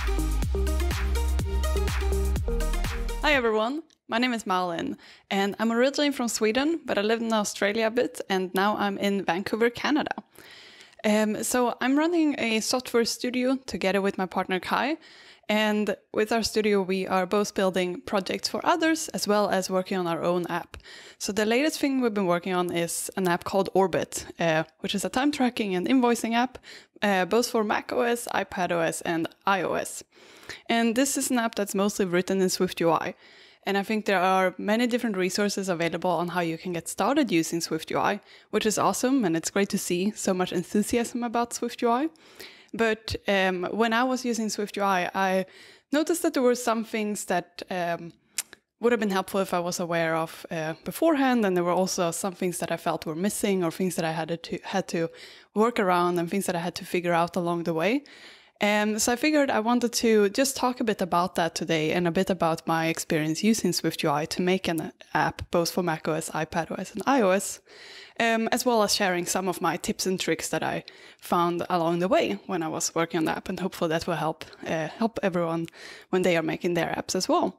Hi everyone, my name is Malin, and I'm originally from Sweden, but I lived in Australia a bit, and now I'm in Vancouver, Canada. So I'm running a software studio together with my partner Kai, and with our studio we are both building projects for others as well as working on our own app. So the latest thing we've been working on is an app called Orbit, which is a time tracking and invoicing app, both for macOS, iPadOS, and iOS. And this is an app that's mostly written in SwiftUI. And I think there are many different resources available on how you can get started using SwiftUI, which is awesome, and it's great to see so much enthusiasm about SwiftUI. But when I was using SwiftUI, I noticed that there were some things that would have been helpful if I was aware of beforehand, and there were also some things that I felt were missing, or things that I had to work around, and things that I had to figure out along the way. So I figured I wanted to just talk a bit about that today, and a bit about my experience using SwiftUI to make an app both for macOS, iPadOS, and iOS, as well as sharing some of my tips and tricks that I found along the way when I was working on the app, and hopefully that will help everyone when they are making their apps as well.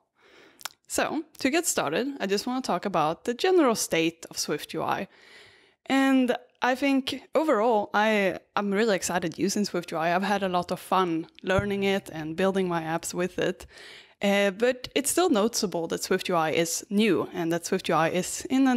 So to get started, I just want to talk about the general state of SwiftUI. And I think overall, I'm really excited using SwiftUI. I've had a lot of fun learning it and building my apps with it. But it's still noticeable that SwiftUI is new and that SwiftUI is in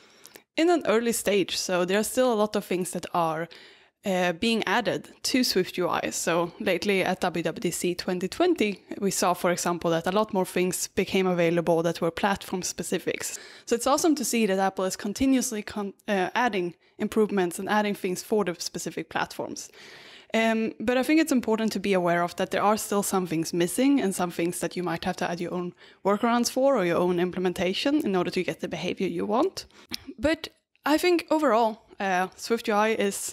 an early stage. So there are still a lot of things that are being added to SwiftUI. So lately at WWDC 2020, we saw, for example, that a lot more things became available that were platform specifics. So it's awesome to see that Apple is continuously adding improvements and adding things for the specific platforms. But I think it's important to be aware of that there are still some things missing, and some things that you might have to add your own workarounds for or your own implementation in order to get the behavior you want. But I think overall, SwiftUI is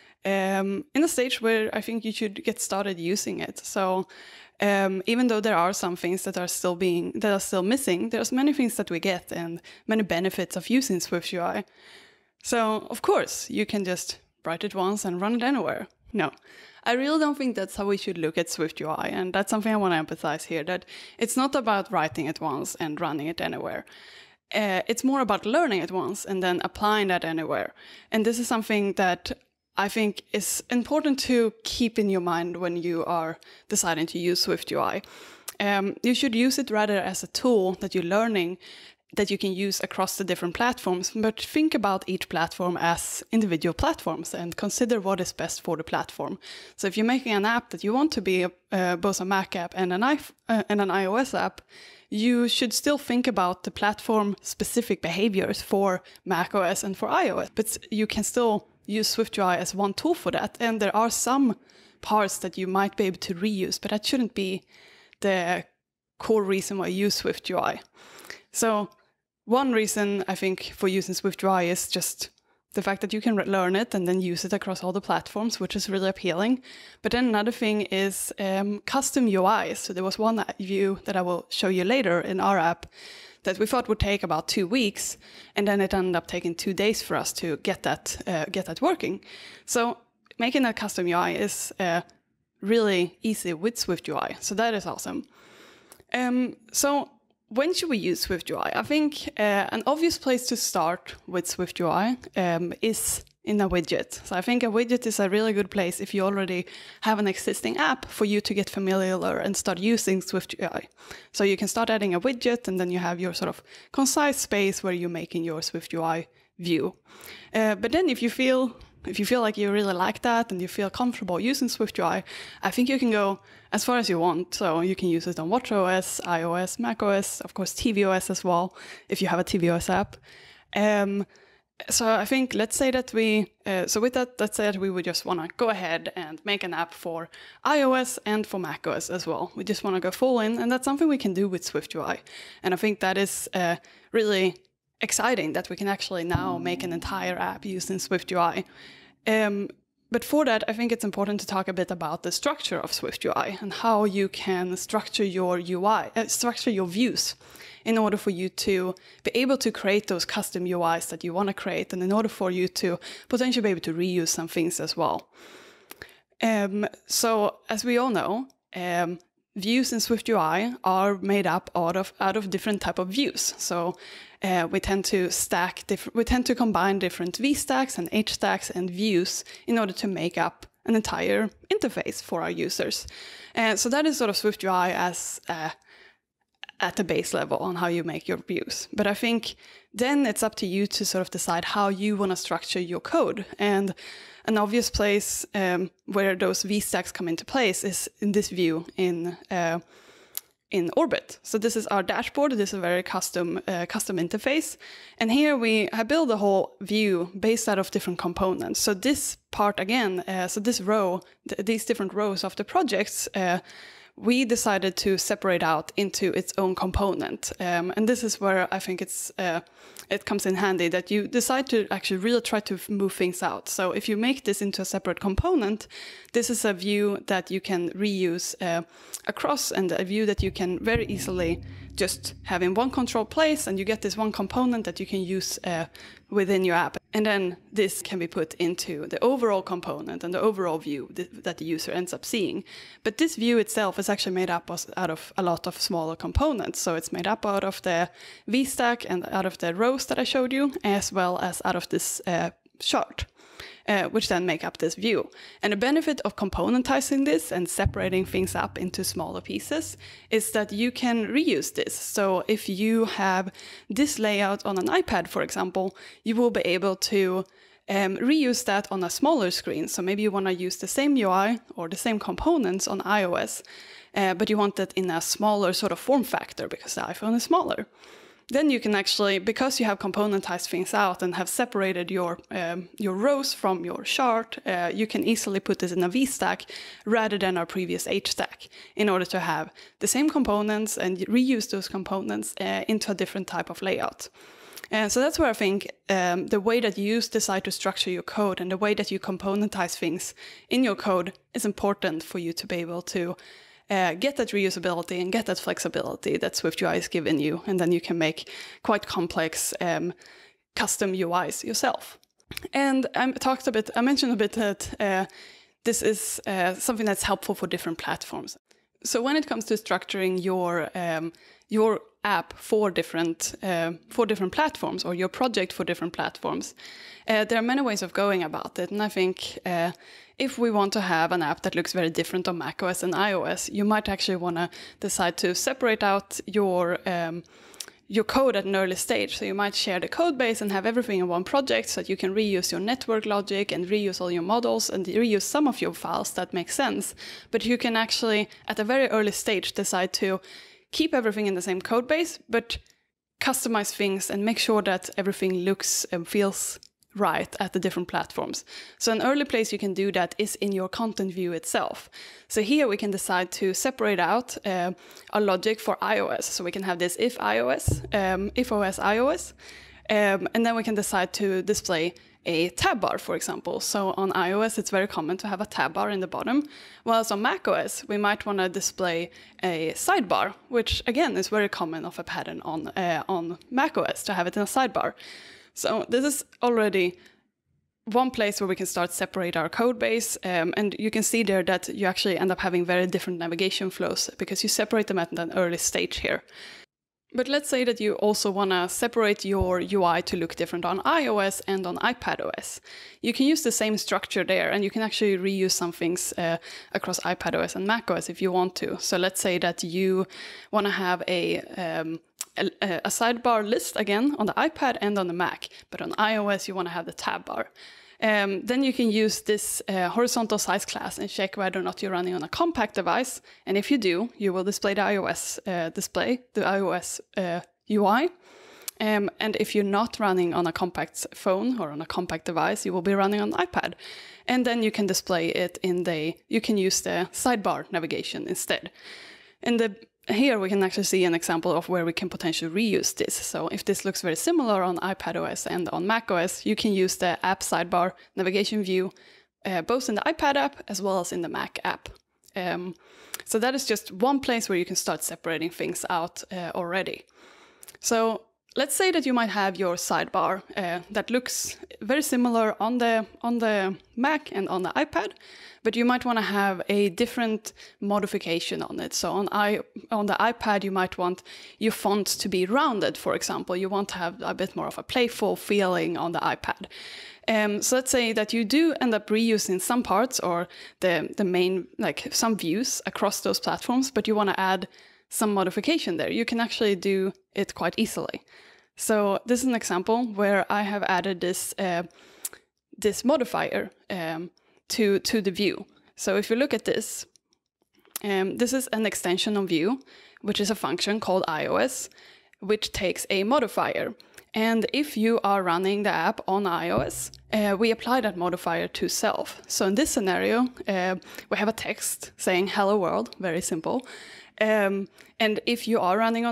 in a stage where I think you should get started using it. So even though there are some things that are still missing, there's many things that we get and many benefits of using SwiftUI. So of course you can just write it once and run it anywhere. No, I really don't think that's how we should look at SwiftUI, and that's something I want to emphasize here, that it's not about writing it once and running it anywhere. It's more about learning it once and then applying that anywhere. And this is something that I think is important to keep in your mind when you are deciding to use SwiftUI. You should use it rather as a tool that you're learning, that you can use across the different platforms, but think about each platform as individual platforms and consider what is best for the platform. So if you're making an app that you want to be both a Mac app and an iOS app, you should still think about the platform-specific behaviors for macOS and for iOS, but you can still use SwiftUI as one tool for that. And there are some parts that you might be able to reuse, but that shouldn't be the core reason why you use SwiftUI. So one reason I think for using SwiftUI is just the fact that you can learn it and then use it across all the platforms, which is really appealing. But then another thing is custom UI. So there was one view that I will show you later in our app that we thought would take about 2 weeks, and then it ended up taking 2 days for us to get that working. So making a custom UI is really easy with SwiftUI, so that is awesome. So when should we use SwiftUI? I think an obvious place to start with SwiftUI is in a widget. So I think a widget is a really good place if you already have an existing app for you to get familiar and start using SwiftUI. So you can start adding a widget, and then you have your sort of concise space where you're making your SwiftUI view. But then if you feel like you really like that and you feel comfortable using SwiftUI, I think you can go as far as you want. So you can use it on watchOS, iOS, macOS, of course tvOS as well, if you have a tvOS app. So I think let's say that we would just want to go ahead and make an app for iOS and for macOS as well. We just want to go full in, and that's something we can do with SwiftUI. And I think that is really exciting that we can actually now make an entire app using SwiftUI. But for that, I think it's important to talk a bit about the structure of SwiftUI and how you can structure your UI, structure your views in order for you to be able to create those custom UIs that you want to create, and in order for you to potentially be able to reuse some things as well. So as we all know, views in SwiftUI are made up out of different type of views. So we tend to combine different V stacks and H stacks and views in order to make up an entire interface for our users. So that is sort of SwiftUI as at the base level on how you make your views. But I think then it's up to you to sort of decide how you want to structure your code. And an obvious place where those V stacks come into place is in this view in Orbit. So this is our dashboard. This is a very custom interface. And here we have built a whole view based out of different components. So this part again, so this row, these different rows of the projects, we decided to separate out into its own component. And this is where I think it comes in handy that you decide to actually really try to move things out. So if you make this into a separate component, this is a view that you can reuse across, and a view that you can very easily just have in one control place, and you get this one component that you can use within your app. And then this can be put into the overall component and the overall view that the user ends up seeing. But this view itself is actually made up out of a lot of smaller components. So it's made up out of the VStack and out of the rows that I showed you, as well as out of this chart. Which then make up this view. And the benefit of componentizing this and separating things up into smaller pieces is that you can reuse this. So if you have this layout on an iPad, for example, you will be able to reuse that on a smaller screen. So maybe you want to use the same UI or the same components on iOS, but you want that in a smaller sort of form factor because the iPhone is smaller. Then you can actually, because you have componentized things out and have separated your rows from your chart, you can easily put this in a VStack rather than our previous HStack in order to have the same components and reuse those components into a different type of layout. So that's where I think the way that you decide to structure your code and the way that you componentize things in your code is important for you to be able to get that reusability and get that flexibility that SwiftUI has given you, and then you can make quite complex custom UIs yourself. And I mentioned a bit that this is something that's helpful for different platforms. So when it comes to structuring your app for different platforms, or your project for different platforms, there are many ways of going about it. And I think if we want to have an app that looks very different on macOS and iOS, you might actually want to decide to separate out your code at an early stage. So you might share the code base and have everything in one project so that you can reuse your network logic and reuse all your models and reuse some of your files that make sense. But you can actually, at a very early stage, decide to keep everything in the same code base, but customize things and make sure that everything looks and feels right at the different platforms. So an early place you can do that is in your content view itself. So here we can decide to separate out our logic for iOS. So we can have this if OS iOS, and then we can decide to display a tab bar, for example. So on iOS, it's very common to have a tab bar in the bottom, whilst on macOS, we might want to display a sidebar, which again is very common of a pattern on macOS to have it in a sidebar. So this is already one place where we can start separate our code base, and you can see there that you actually end up having very different navigation flows because you separate them at an early stage here. But let's say that you also want to separate your UI to look different on iOS and on iPadOS. You can use the same structure there, and you can actually reuse some things across iPadOS and macOS if you want to. So let's say that you want to have a sidebar list again on the iPad and on the Mac, but on iOS you want to have the tab bar. Then you can use this horizontal size class and check whether or not you're running on a compact device. And if you do, you will display the iOS UI. And if you're not running on a compact phone or on a compact device, you will be running on iPad. And then you can display it you can use the sidebar navigation instead. Here we can actually see an example of where we can potentially reuse this. So if this looks very similar on iPadOS and on macOS, you can use the app sidebar navigation view both in the iPad app as well as in the Mac app. So that is just one place where you can start separating things out already. So let's say that you might have your sidebar that looks very similar on the Mac and on the iPad, but you might want to have a different modification on it. So on the iPad, you might want your fonts to be rounded, for example. You want to have a bit more of a playful feeling on the iPad. So let's say that you do end up reusing some parts or the main, like some views across those platforms, but you want to add some modification there. You can actually do it quite easily. So this is an example where I have added this modifier to the view. So if you look at this, this is an extension of view, which is a function called iOS, which takes a modifier. And if you are running the app on iOS, we apply that modifier to self. So in this scenario, we have a text saying "Hello World," very simple. And if you are running on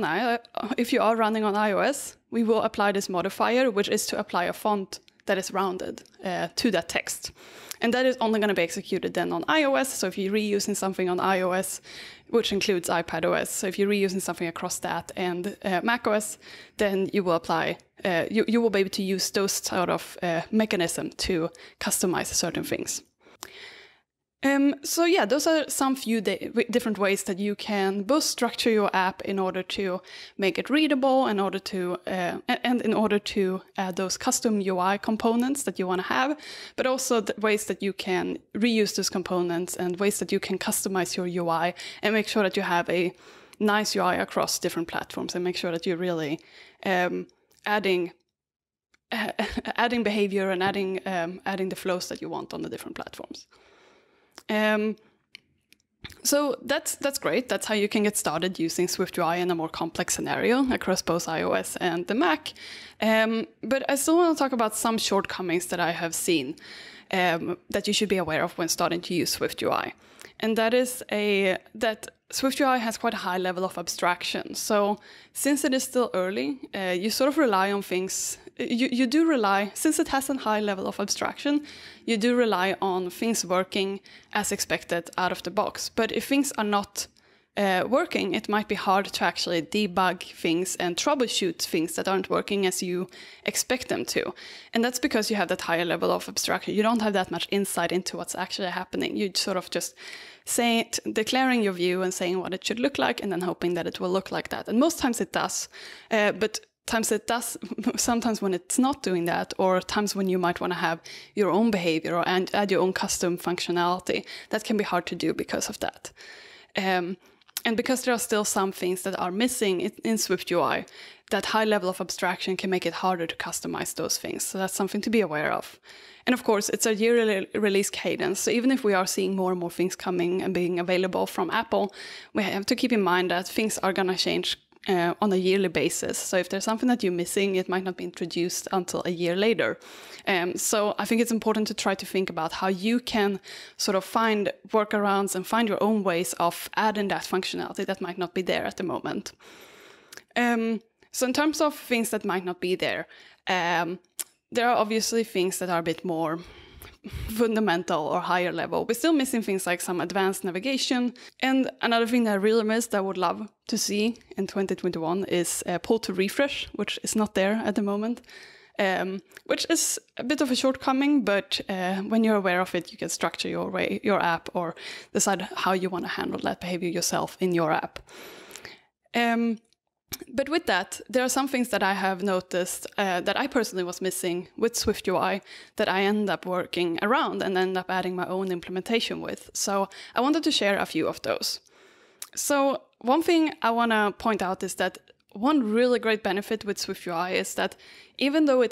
iOS, we will apply this modifier, which is to apply a font that is rounded to that text. And that is only going to be executed then on iOS. So if you're reusing something on iOS, which includes iPadOS, so if you're reusing something across that and macOS, then you will apply, you will be able to use those sort of mechanism to customize certain things. So yeah, those are some few different ways that you can both structure your app in order to make it readable, in order to and in order to add those custom UI components that you want to have, but also the ways that you can reuse those components and ways that you can customize your UI and make sure that you have a nice UI across different platforms and make sure that you're really adding behavior and adding the flows that you want on the different platforms. So that's great. That's how you can get started using SwiftUI in a more complex scenario across both iOS and the Mac. But I still want to talk about some shortcomings that I have seen that you should be aware of when starting to use SwiftUI. And that is that SwiftUI has quite a high level of abstraction. So since it is still early, you sort of rely on things. You do rely, since it has a high level of abstraction, you do rely on things working as expected out of the box. But if things are not working, it might be hard to actually debug things and troubleshoot things that aren't working as you expect them to. And that's because you have that higher level of abstraction. You don't have that much insight into what's actually happening. You sort of just declaring your view and saying what it should look like and then hoping that it will look like that. And most times it does, but sometimes when it's not doing that, or times when you might want to have your own behavior or add your own custom functionality, that can be hard to do because of that. And because there are still some things that are missing in SwiftUI, that high level of abstraction can make it harder to customize those things. So that's something to be aware of. And of course, it's a yearly release cadence. So even if we are seeing more and more things coming and being available from Apple, we have to keep in mind that things are going to change on a yearly basis. So if there's something that you're missing, it might not be introduced until a year later. So I think it's important to try to think about how you can sort of find workarounds and find your own ways of adding that functionality that might not be there at the moment. So in terms of things that might not be there, there are obviously things that are a bit more fundamental or higher level. We're still missing things like some advanced navigation. And another thing that I really missed that I would love to see in 2021 is pull to refresh, which is not there at the moment, which is a bit of a shortcoming, but when you're aware of it, you can structure your app or decide how you want to handle that behavior yourself in your app. But with that, there are some things that I have noticed that I personally was missing with SwiftUI that I end up working around and end up adding my own implementation with. So I wanted to share a few of those. So one thing I want to point out is that one really great benefit with SwiftUI is that even though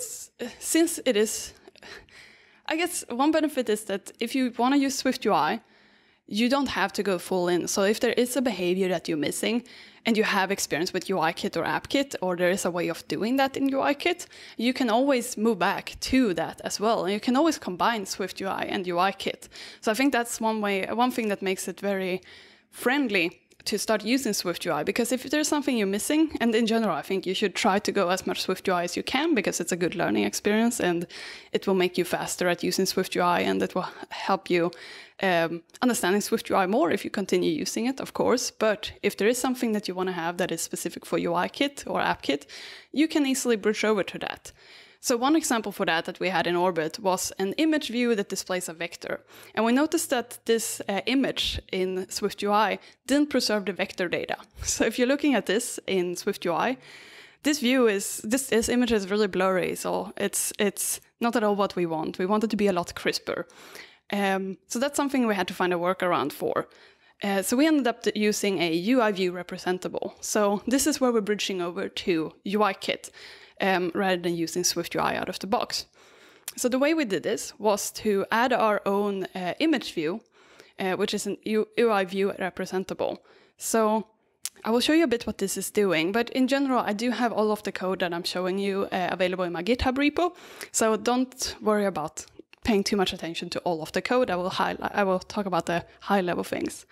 I guess one benefit is that if you want to use SwiftUI, you don't have to go full in. So if there is a behavior that you're missing and you have experience with UIKit or AppKit, or there is a way of doing that in UIKit, you can always move back to that as well. And you can always combine SwiftUI and UIKit. So I think that's one thing that makes it very friendly to start using SwiftUI, because if there's something you're missing, and in general, I think you should try to go as much SwiftUI as you can, because it's a good learning experience and it will make you faster at using SwiftUI, and it will help you understanding SwiftUI more if you continue using it, of course. But if there is something that you want to have that is specific for UIKit or AppKit, you can easily bridge over to that. So one example for that we had in Orbit was an image view that displays a vector. And we noticed that this image in SwiftUI didn't preserve the vector data. So if you're looking at this in SwiftUI, this image is really blurry, so it's not at all what we want. We want it to be a lot crisper. So that's something we had to find a workaround for. So we ended up using a UI view representable. So this is where we're bridging over to UIKit. Rather than using SwiftUI out of the box. So the way we did this was to add our own image view, which is an UI view representable. So I will show you a bit what this is doing, but in general, I do have all of the code that I'm showing you available in my GitHub repo. So don't worry about paying too much attention to all of the code. I will talk about the high level things.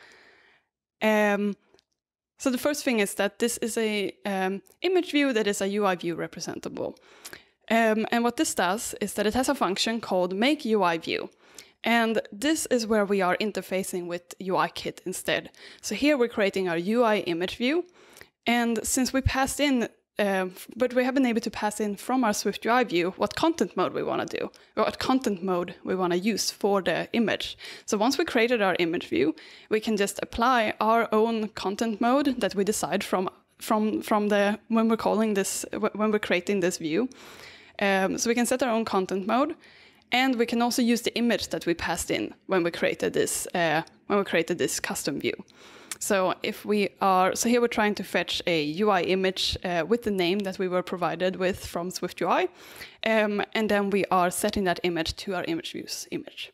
So the first thing is that this is a image view that is a UI view representable. And what this does is that it has a function called make UI view. And this is where we are interfacing with UIKit instead. So here we're creating our UI image view. And since we passed in, but we have been able to pass in from our SwiftUI view what content mode we want to do, or what content mode we want to use for the image. So once we created our image view, we can just apply our own content mode that we decide when we're creating this view. So we can set our own content mode, and we can also use the image that we passed in when we created this custom view. So here we're trying to fetch a UI image with the name that we were provided with from SwiftUI, and then we are setting that image to our image views image.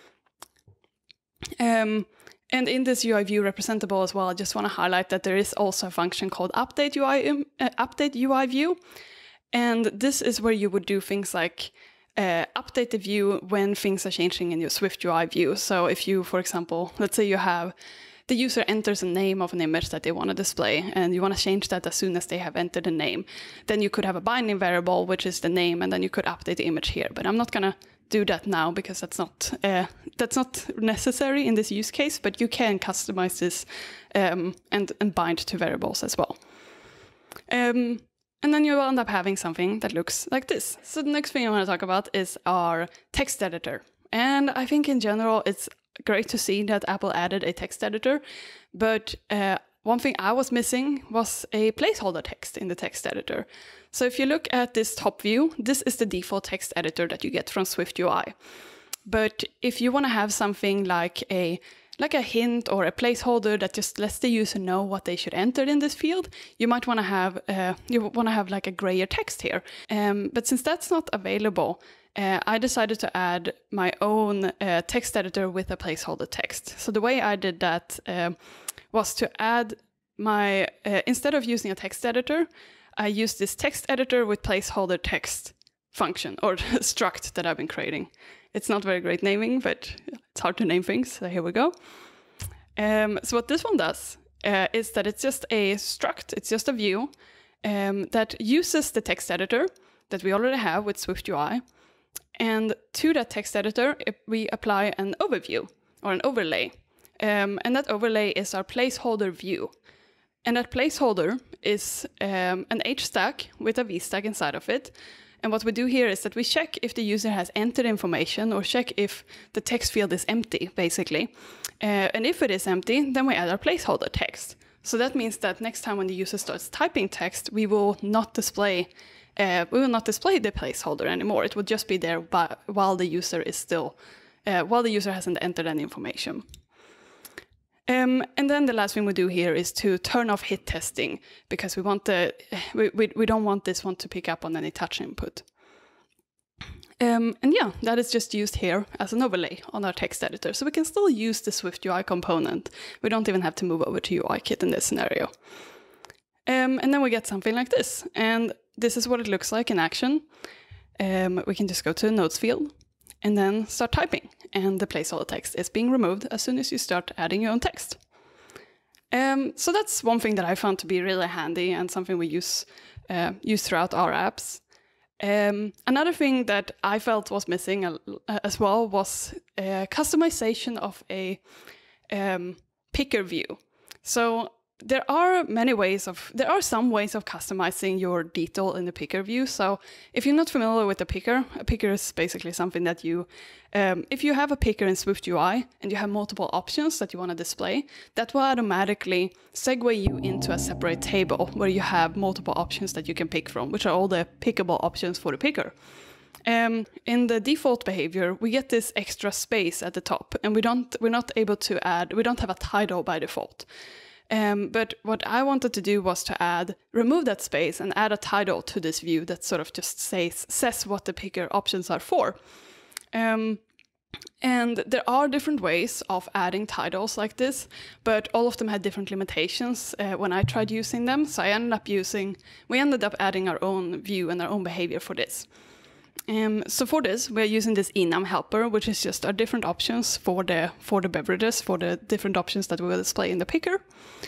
And in this UI view representable as well, I just want to highlight that there is also a function called update UI view, and this is where you would do things like update the view when things are changing in your SwiftUI view. So if you, for example, let's say you have the user enters a name of an image that they want to display, and you want to change that as soon as they have entered the name. Then you could have a binding variable, which is the name, and then you could update the image here. But I'm not going to do that now because that's not necessary in this use case, but you can customize this and bind to variables as well. And then you will end up having something that looks like this. So the next thing I want to talk about is our text editor. And I think in general, it's great to see that Apple added a text editor, but one thing I was missing was a placeholder text in the text editor. So if you look at this top view, this is the default text editor that you get from SwiftUI. But if you want to have something like a hint or a placeholder that just lets the user know what they should enter in this field, you might want to have like a grayer text here. But since that's not available, I decided to add my own text editor with a placeholder text. So the way I did that was to add my, instead of using a text editor, I used this text editor with placeholder text function, or struct that I've been creating. It's not very great naming, but it's hard to name things, so here we go. So what this one does is that it's just a struct, it's just a view that uses the text editor that we already have with SwiftUI. And to that text editor, we apply an overview or an overlay. And that overlay is our placeholder view. And that placeholder is an H stack with a V stack inside of it. And what we do here is that we check if the user has entered information, or check if the text field is empty, basically. And if it is empty, then we add our placeholder text. So that means that next time when the user starts typing text, we will not display the placeholder anymore. It will just be there while the user hasn't entered any information. And then the last thing we do here is to turn off hit testing, because we want we don't want this one to pick up on any touch input. And yeah, that is just used here as an overlay on our text editor. So we can still use the SwiftUI component. We don't even have to move over to UIKit in this scenario. And then we get something like this. And this is what it looks like in action. We can just go to the notes field and then start typing. And the placeholder text is being removed as soon as you start adding your own text. So that's one thing that I found to be really handy and something we use throughout our apps. Another thing that I felt was missing as well was customization of a picker view. So there are some ways of customizing your detail in the picker view. So if you're not familiar with a picker is basically something that you, if you have a picker in SwiftUI and you have multiple options that you want to display, that will automatically segue you into a separate table where you have multiple options that you can pick from, which are all the pickable options for the picker. In the default behavior, we get this extra space at the top, and we don't have a title by default. But what I wanted to do was to remove that space and add a title to this view that sort of just says what the picker options are for. And there are different ways of adding titles like this, but all of them had different limitations when I tried using them. So we ended up adding our own view and our own behavior for this. So for this, we're using this enum helper, which is just our different options for the beverages, for the different options that we will display in the picker.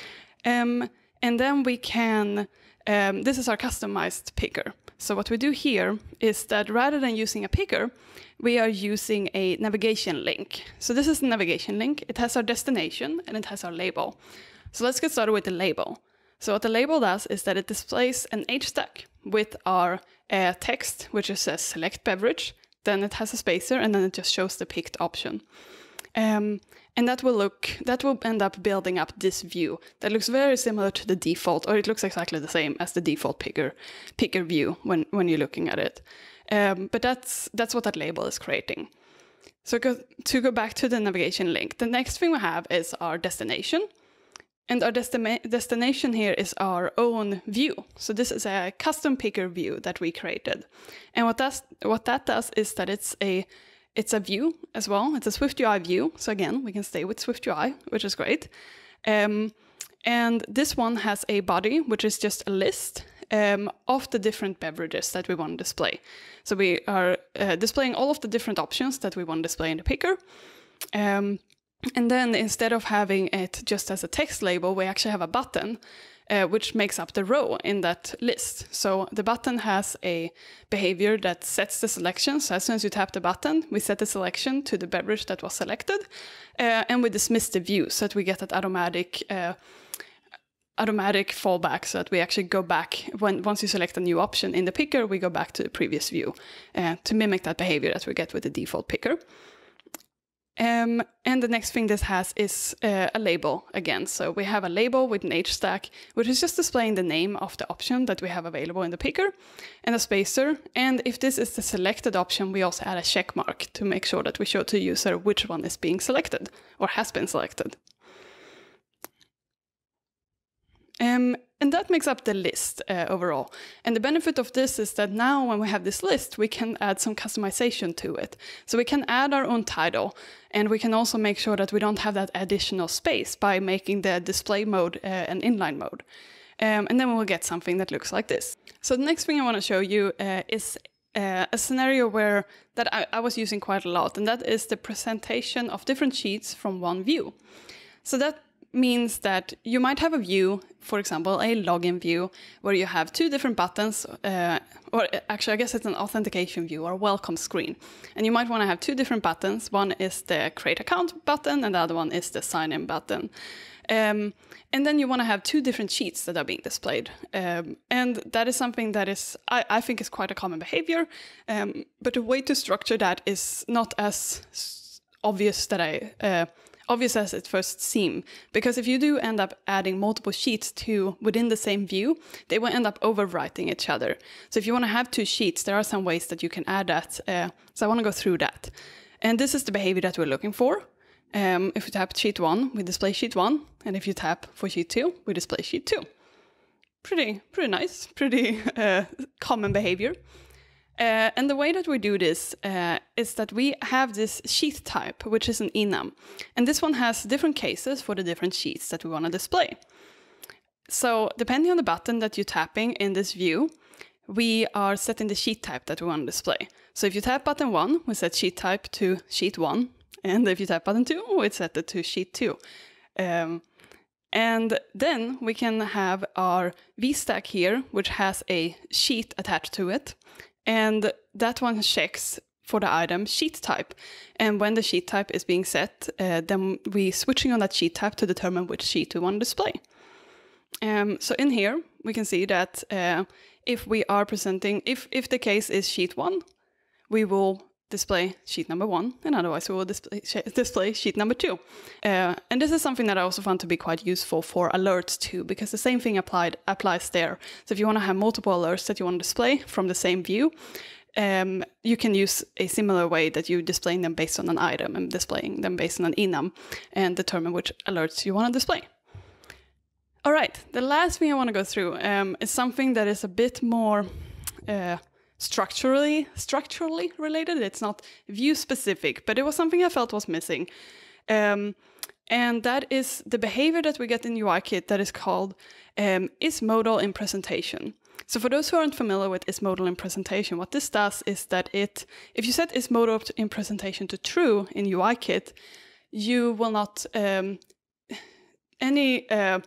And then we can, this is our customized picker. So what we do here is that rather than using a picker, we are using a navigation link. So this is the navigation link. It has our destination and it has our label. So let's get started with the label. So what the label does is that it displays an H stack with our text, which is says select beverage, then it has a spacer, and then it just shows the picked option. And that will end up building up this view that looks very similar to the default, or it looks exactly the same as the default picker view when you're looking at it. But that's what that label is creating. So to go back to the navigation link, the next thing we have is our destination. And our destination here is our own view. So this is a custom picker view that we created. And what that does is that it's a view as well. It's a SwiftUI view. So again, we can stay with SwiftUI, which is great. And this one has a body, which is just a list of the different beverages that we want to display. So we are displaying all of the different options that we want to display in the picker. And then instead of having it just as a text label, we actually have a button, which makes up the row in that list. So the button has a behavior that sets the selection. So as soon as you tap the button, we set the selection to the beverage that was selected, and we dismiss the view so that we get that automatic fallback, so that we actually go back once you select a new option in the picker, we go back to the previous view to mimic that behavior that we get with the default picker. And the next thing this has is a label again. So we have a label with an H stack, which is just displaying the name of the option that we have available in the picker, and a spacer. And if this is the selected option, we also add a check mark to make sure that we show to the user which one is being selected or has been selected. And that makes up the list overall. And the benefit of this is that now when we have this list, we can add some customization to it. So we can add our own title, and we can also make sure that we don't have that additional space by making the display mode an inline mode. And then we'll get something that looks like this. So the next thing I want to show you is a scenario that I was using quite a lot, and that is the presentation of different sheets from one view. So that means that you might have a view, for example, a login view, where you have two different buttons, or actually I guess it's an authentication view or welcome screen. And you might want to have two different buttons. One is the create account button and the other one is the sign in button. And then you want to have two different sheets that are being displayed. And that is something that I think is quite a common behavior. But the way to structure that is not as obvious obvious as it first seems, because if you do end up adding multiple sheets within the same view, they will end up overwriting each other. So if you want to have two sheets, there are some ways that you can add that. So I want to go through that. And this is the behavior that we're looking for. If you tap sheet 1, we display sheet 1, and if you tap for sheet 2, we display sheet 2. Pretty nice, pretty common behavior. And the way that we do this is that we have this sheet type, which is an enum. And this one has different cases for the different sheets that we want to display. So depending on the button that you're tapping in this view, we are setting the sheet type that we want to display. So if you tap button 1, we set sheet type to sheet 1. And if you tap button 2, we set it to sheet 2. And then we can have our VStack here, which has a sheet attached to it. And that one checks for the item sheet type. And when the sheet type is being set, then we switching on that sheet type to determine which sheet we want to display. So in here, we can see that if we are presenting, if the case is sheet 1, we will display sheet number 1, and otherwise we will display sheet number 2. And this is something that I also found to be quite useful for alerts too, because the same thing applies there. So if you want to have multiple alerts that you want to display from the same view, you can use a similar way that you displaying them based on an item and displaying them based on an enum and determine which alerts you want to display. All right, the last thing I want to go through is something that is a bit more structurally related. It's not view specific, but it was something I felt was missing. And that is the behavior that we get in UIKit that is called isModal in presentation. So for those who aren't familiar with isModal in presentation, what this does is that if you set isModal in presentation to true in UIKit, you will not any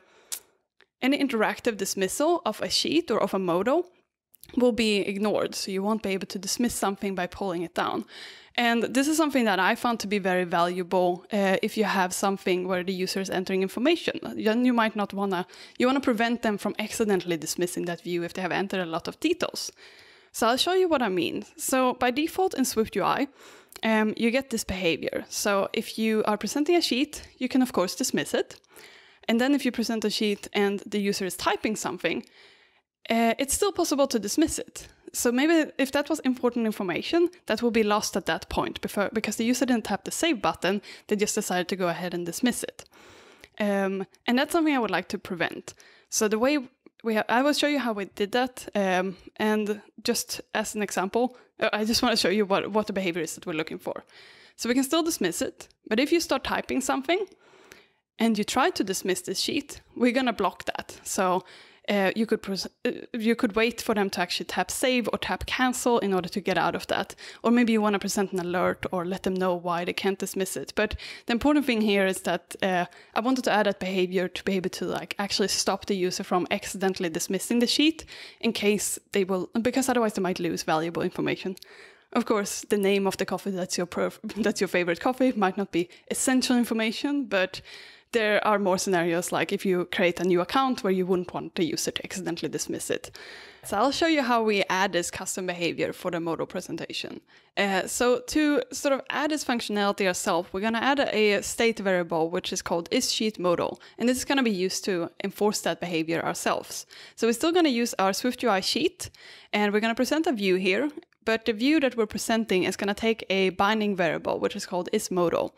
interactive dismissal of a sheet or of a modal will be ignored. So you won't be able to dismiss something by pulling it down. And this is something that I found to be very valuable if you have something where the user is entering information. Then you might not want to prevent them from accidentally dismissing that view if they have entered a lot of details. So I'll show you what I mean. So by default in SwiftUI, you get this behavior. So if you are presenting a sheet, you can of course dismiss it. And then if you present a sheet and the user is typing something, it's still possible to dismiss it. So maybe if that was important information, that will be lost at that point because the user didn't tap the save button, they just decided to go ahead and dismiss it. And that's something I would like to prevent. So the way I will show you how we did that. And just as an example, I just want to show you what the behavior is that we're looking for. So we can still dismiss it, but if you start typing something, and you try to dismiss this sheet, we're going to block that. So you could wait for them to actually tap save or tap cancel in order to get out of that. Or maybe you want to present an alert or let them know why they can't dismiss it. But the important thing here is that I wanted to add that behavior to be able to actually stop the user from accidentally dismissing the sheet in case they will, because otherwise they might lose valuable information. Of course, the name of the coffee that's your favorite coffee might not be essential information, but there are more scenarios like if you create a new account where you wouldn't want the user to accidentally dismiss it. So I'll show you how we add this custom behavior for the modal presentation. So to sort of add this functionality ourselves, we're going to add a state variable which is called isSheetModal, and this is going to be used to enforce that behavior ourselves. So we're still going to use our SwiftUI sheet, and we're going to present a view here, but the view that we're presenting is going to take a binding variable which is called isModal.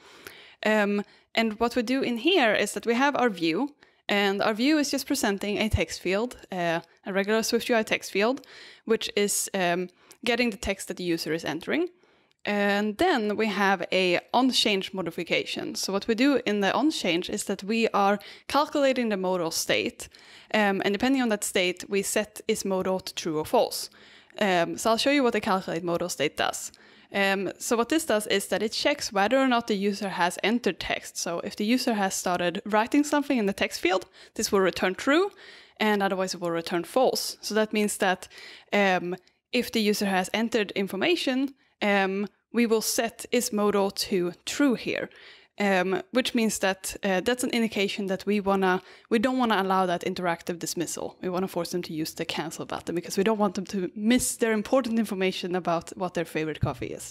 And what we do in here is that we have our view, and our view is just presenting a text field, a regular SwiftUI text field, which is getting the text that the user is entering. And then we have a onChange modification. So what we do in the onChange is that we are calculating the modal state, and depending on that state, we set isModal to true or false. So I'll show you what the calculate modal state does. So what this does is that it checks whether or not the user has entered text. So if the user has started writing something in the text field, this will return true, and otherwise it will return false. So that means that if the user has entered information, we will set isModal to true here, which means that that's an indication that we don't want to allow that interactive dismissal. We want to force them to use the cancel button because we don't want them to miss their important information about what their favorite coffee is.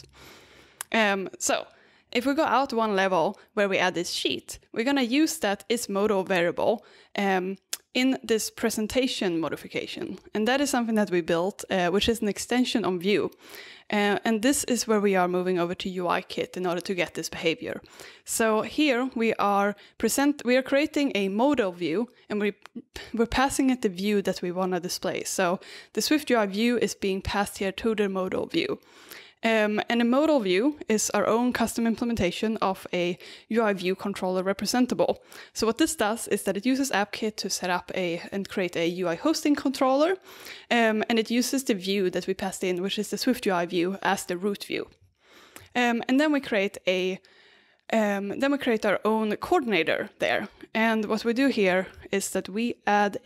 So if we go out one level where we add this sheet, we're going to use that isModal variable in this presentation modification. And that is something that we built, which is an extension on Vue. And this is where we are moving over to UIKit in order to get this behavior. So here we are creating a modal view, and we're passing it the view that we want to display. So the SwiftUI view is being passed here to the modal view. And the modal view is our own custom implementation of a UI view controller representable. So what this does is that it uses AppKit to set up and create a UI hosting controller, and it uses the view that we passed in, which is the SwiftUI view, as the root view. And then we create a then we create our own coordinator there. And what we do here is that we add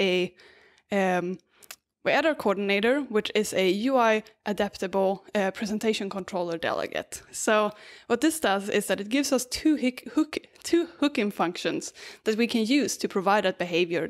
our coordinator, which is a UI adaptable presentation controller delegate. So what this does is that it gives us two hooking functions that we can use to provide that behavior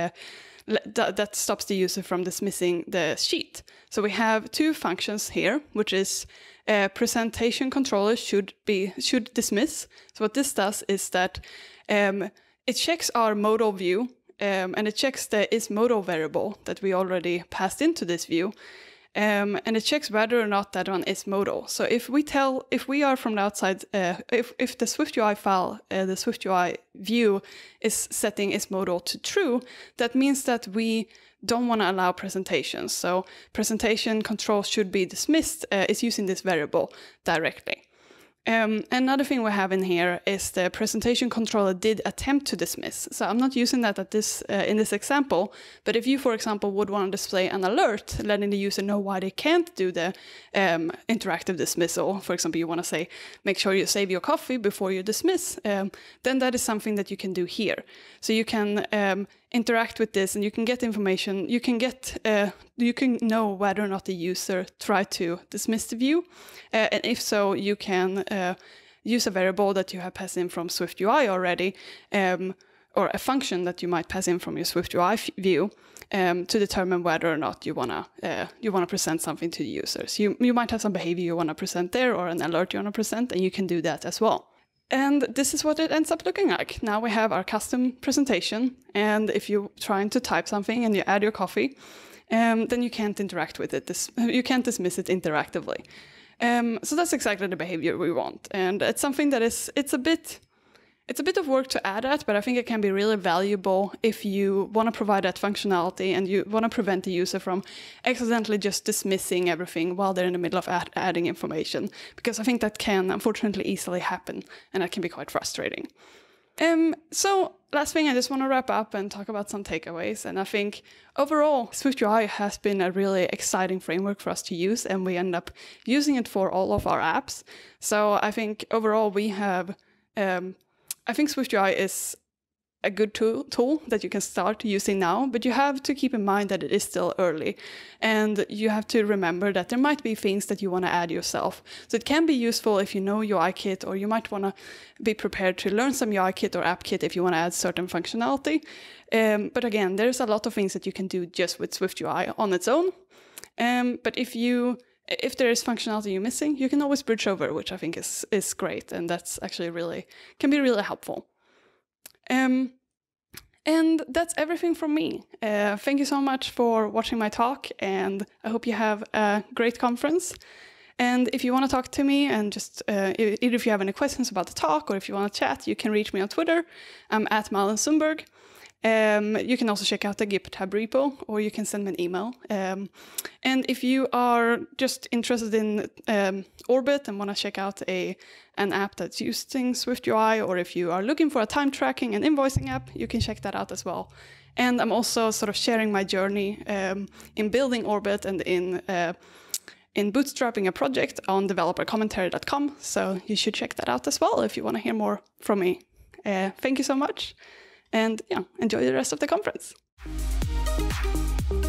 that stops the user from dismissing the sheet. So we have two functions here, which is presentation controller should dismiss. So what this does is that it checks our modal view, and it checks the isModal variable that we already passed into this view, and it checks whether or not that one is modal. So if we are from the outside, if the SwiftUI file, the SwiftUI view is setting isModal to true, that means that we don't want to allow presentations. So presentation control should be dismissed is using this variable directly. Another thing we have in here is the presentation controller did attempt to dismiss. So I'm not using that at this in this example, but if you, for example, would want to display an alert letting the user know why they can't do the interactive dismissal, for example, you want to say, make sure you save your coffee before you dismiss, then that is something that you can do here. So you can interact with this and you can get information, you can know whether or not the user tried to dismiss the view. And if so, you can use a variable that you have passed in from SwiftUI already, or a function that you might pass in from your SwiftUI view to determine whether or not you wanna present something to the users. You might have some behavior you wanna present there or an alert you wanna present, and you can do that as well. And this is what it ends up looking like. Now we have our custom presentation, and if you're trying to type something and you add your coffee, then you can't interact with it. You can't dismiss it interactively. So that's exactly the behavior we want, and it's something that it's a bit of work to add at, but I think it can be really valuable if you want to provide that functionality and you want to prevent the user from accidentally just dismissing everything while they're in the middle of adding information, because I think that can unfortunately easily happen, and that can be quite frustrating. So last thing, I just want to wrap up and talk about some takeaways. And I think overall, SwiftUI has been a really exciting framework for us to use, and we end up using it for all of our apps. So I think overall we have, I think SwiftUI is a good tool that you can start using now, but you have to keep in mind that it is still early, and you have to remember that there might be things that you want to add yourself. So it can be useful if you know UIKit, or you might want to be prepared to learn some UIKit or AppKit if you want to add certain functionality. But again, there's a lot of things that you can do just with SwiftUI on its own. But if there is functionality you're missing, you can always bridge over, which I think is great, and that's actually can be really helpful. And that's everything from me. Thank you so much for watching my talk, and I hope you have a great conference. And if you want to talk to me, and just either if you have any questions about the talk or if you want to chat, you can reach me on Twitter. I'm at Malin Sundberg. You can also check out the GitHub repo, or you can send me an email. And if you are just interested in Orbit and want to check out an app that's using SwiftUI, or if you are looking for a time tracking and invoicing app, you can check that out as well. And I'm also sort of sharing my journey in building Orbit and in bootstrapping a project on developercommentary.com. So you should check that out as well if you want to hear more from me. Thank you so much. And yeah, enjoy the rest of the conference.